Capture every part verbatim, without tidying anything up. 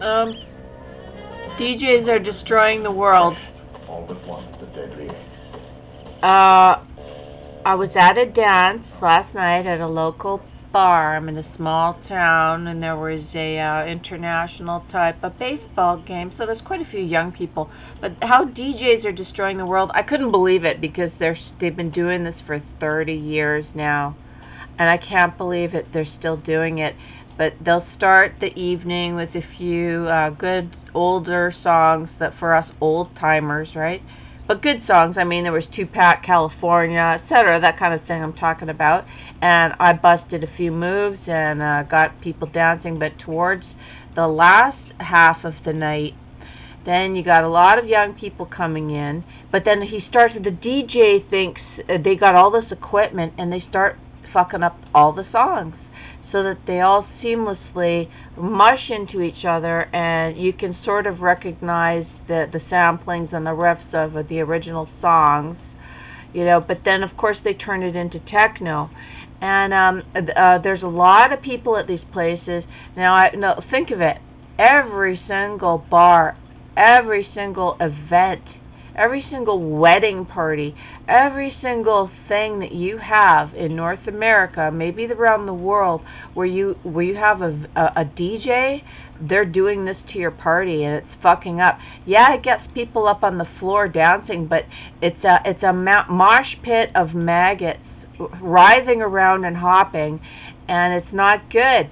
Um, D Js are destroying the world. All but one, the deadly. Uh, I was at a dance last night at a local bar. I'm in a small town, and there was a uh, international type of baseball game, so there's quite a few young people. But how D Js are destroying the world, I couldn't believe it, because they're they've been doing this for thirty years now, and I can't believe it. They're still doing it. But they'll start the evening with a few uh, good older songs that for us old timers, right? But good songs. I mean, there was Tupac, California, et cetera, that kind of thing I'm talking about. And I busted a few moves and uh, got people dancing. But towards the last half of the night, then you got a lot of young people coming in. But then he starts with the D J thinks uh, they got all this equipment, and they start fucking up all the songs, so that they all seamlessly mush into each other, and you can sort of recognize the, the samplings and the riffs of uh, the original songs, you know, but then of course they turn it into techno. And um, uh, there's a lot of people at these places. Now, I, no, think of it, every single bar, every single event, every single wedding party, every single thing that you have in North America, maybe around the world, where you where you have a, a, a D J, they're doing this to your party, and it's fucking up. Yeah, it gets people up on the floor dancing, but it's a it's a mosh pit of maggots writhing around and hopping, and it's not good.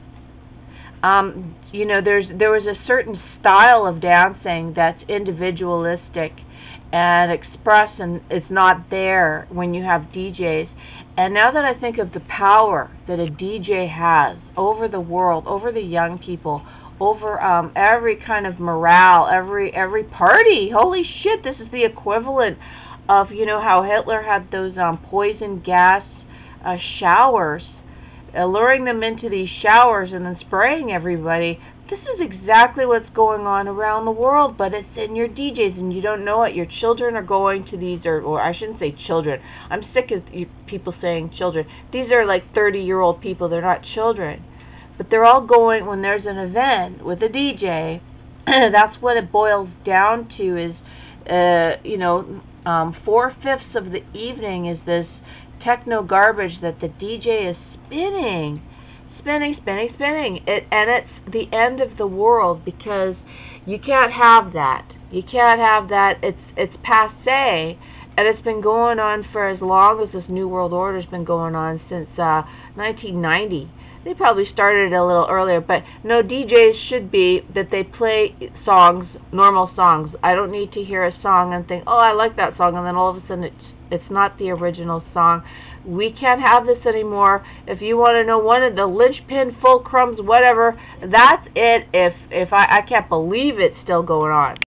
Um, you know, there's there was a certain style of dancing that's individualistic and express, and it's not there when you have D Js. And now that I think of the power that a D J has over the world, over the young people, over um, every kind of morale, every every party, holy shit, this is the equivalent of, you know, how Hitler had those um, poison gas uh, showers, alluring them into these showers and then spraying everybody. This is exactly what's going on around the world, but it's in your D Js, and you don't know it. Your children are going to these, or, or I shouldn't say children. I'm sick of people saying children. These are like thirty-year-old people. They're not children. But they're all going, when there's an event with a D J, that's what it boils down to is, uh, you know, um, four-fifths of the evening is this techno garbage that the D J is spinning. Spinning, spinning, spinning, it, and it's the end of the world, because you can't have that. You can't have that. It's it's passé, and it's been going on for as long as this New World Order's been going on, since uh, nineteen ninety. They probably started a little earlier, but no, D Js should be that they play songs, normal songs. I don't need to hear a song and think, oh, I like that song, and then all of a sudden it's it's not the original song. We can't have this anymore. If you want to know one of the linchpin, fulcrums, whatever, that's it. If if I, I can't believe it's still going on.